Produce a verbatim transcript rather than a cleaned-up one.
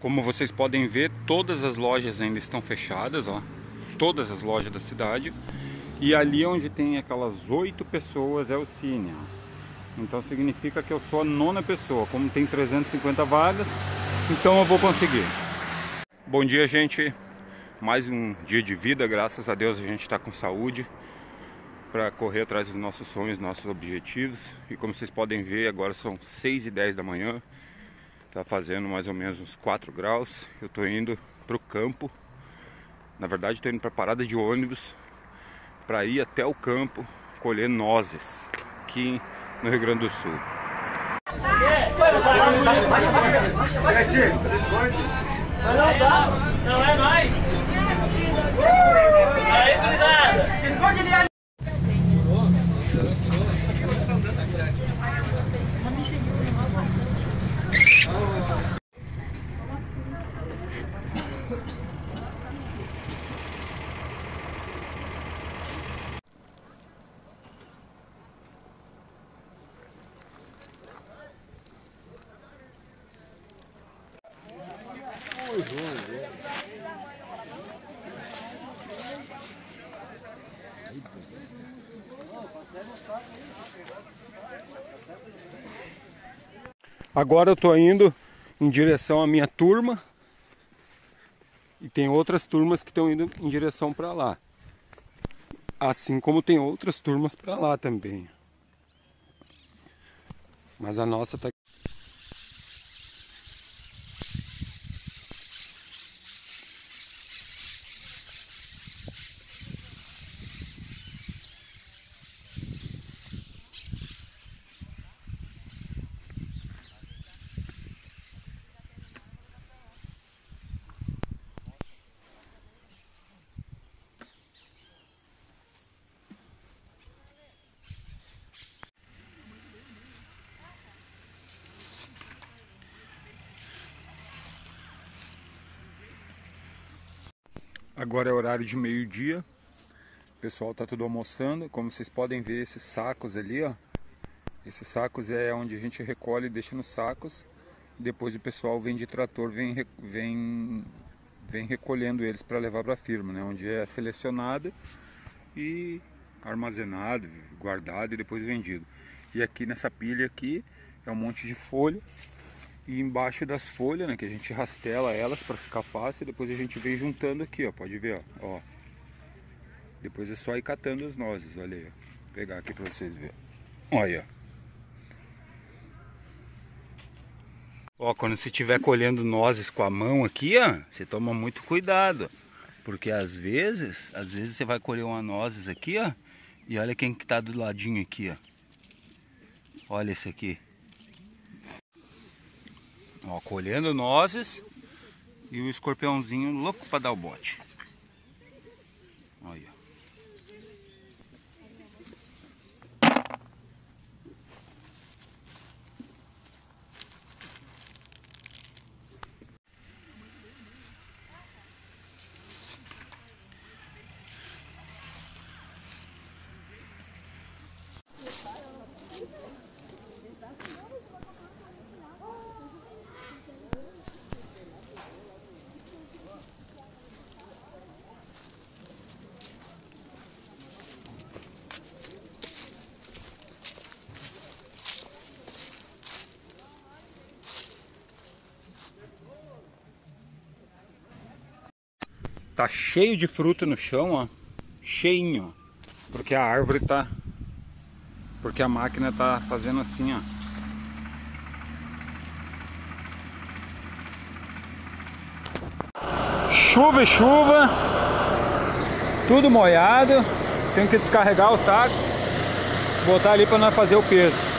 Como vocês podem ver, todas as lojas ainda estão fechadas, ó. Todas as lojas da cidade. E ali onde tem aquelas oito pessoas é o Cine, ó. Então significa que eu sou a nona pessoa. Como tem trezentas e cinquenta vagas, então eu vou conseguir. Bom dia, gente. Mais um dia de vida, graças a Deus a gente está com saúde para correr atrás dos nossos sonhos, nossos objetivos. E como vocês podem ver, agora são seis e dez da manhã. Tá fazendo mais ou menos uns quatro graus. Eu tô indo pro campo. Na verdade, tô indo pra parada de ônibus para ir até o campo colher nozes aqui no Rio Grande do Sul. Não é mais. Aí, cuidado. Agora eu tô indo em direção à minha turma e tem outras turmas que estão indo em direção para lá, assim como tem outras turmas para lá também, mas a nossa tá. Agora é horário de meio-dia, o pessoal tá tudo almoçando. Como vocês podem ver, esses sacos ali, ó, esses sacos é onde a gente recolhe e deixa nos sacos. Depois o pessoal vem de trator, vem, vem, vem recolhendo eles para levar para a firma, né? Onde é selecionado e armazenado, guardado e depois vendido. E aqui nessa pilha aqui é um monte de folha. E embaixo das folhas, né, que a gente rastela elas para ficar fácil, depois a gente vem juntando aqui, ó, pode ver, ó, ó. Depois é só ir catando as nozes, olha aí, ó. Vou pegar aqui para vocês verem. Olha. Ó, quando você estiver colhendo nozes com a mão aqui, ó, você toma muito cuidado, porque às vezes, às vezes você vai colher uma nozes aqui, ó, e olha quem que tá do ladinho aqui, ó. Olha esse aqui. Ó, colhendo nozes e o escorpiãozinho louco para dar o bote. Olha. Tá cheio de fruta no chão, ó. Cheinho, ó. Porque a árvore tá... Porque a máquina tá fazendo assim, ó. Chuva e chuva. Tudo molhado. Tenho que descarregar o saco. Botar ali para nós fazer o peso.